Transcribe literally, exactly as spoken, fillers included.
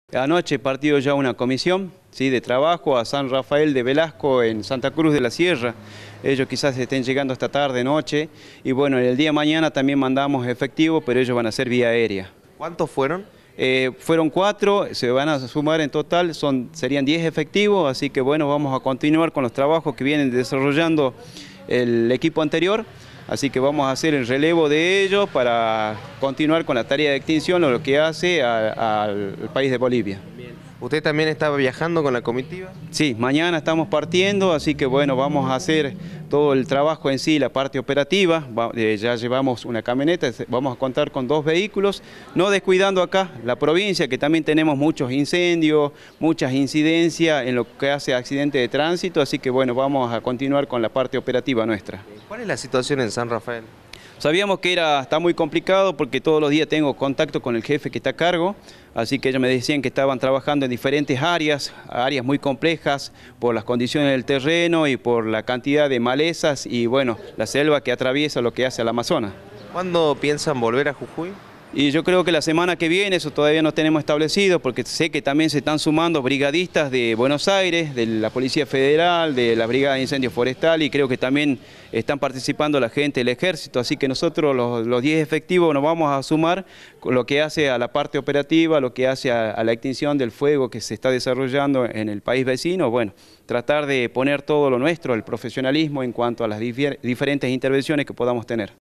Anoche partió ya una comisión, ¿sí?, de trabajo a San Rafael de Velasco en Santa Cruz de la Sierra. Ellos quizás estén llegando esta tarde, noche. Y bueno, el día de mañana también mandamos efectivo, pero ellos van a ser vía aérea. ¿Cuántos fueron? Eh, fueron cuatro, se van a sumar en total, son, serían diez efectivos, así que bueno, vamos a continuar con los trabajos que vienen desarrollando el equipo anterior. Así que vamos a hacer el relevo de ellos para continuar con la tarea de extinción o lo que hace a, a, al país de Bolivia. Bien. ¿Usted también estaba viajando con la comitiva? Sí, mañana estamos partiendo, así que bueno, vamos a hacer todo el trabajo en sí, la parte operativa. Va, eh, ya llevamos una camioneta, vamos a contar con dos vehículos, no descuidando acá la provincia, que también tenemos muchos incendios, muchas incidencias en lo que hace a accidentes de tránsito, así que bueno, vamos a continuar con la parte operativa nuestra. ¿Cuál es la situación en San Rafael? Sabíamos que era, está muy complicado porque todos los días tengo contacto con el jefe que está a cargo, así que ellos me decían que estaban trabajando en diferentes áreas, áreas muy complejas por las condiciones del terreno y por la cantidad de malezas y bueno, la selva que atraviesa lo que hace al Amazonas. ¿Cuándo piensan volver a Jujuy? Y yo creo que la semana que viene, eso todavía no tenemos establecido, porque sé que también se están sumando brigadistas de Buenos Aires, de la Policía Federal, de la Brigada de Incendios Forestal, y creo que también están participando la gente del Ejército, así que nosotros los, los diez efectivos nos vamos a sumar con lo que hace a la parte operativa, lo que hace a, a la extinción del fuego que se está desarrollando en el país vecino, bueno, tratar de poner todo lo nuestro, el profesionalismo en cuanto a las difer- diferentes intervenciones que podamos tener.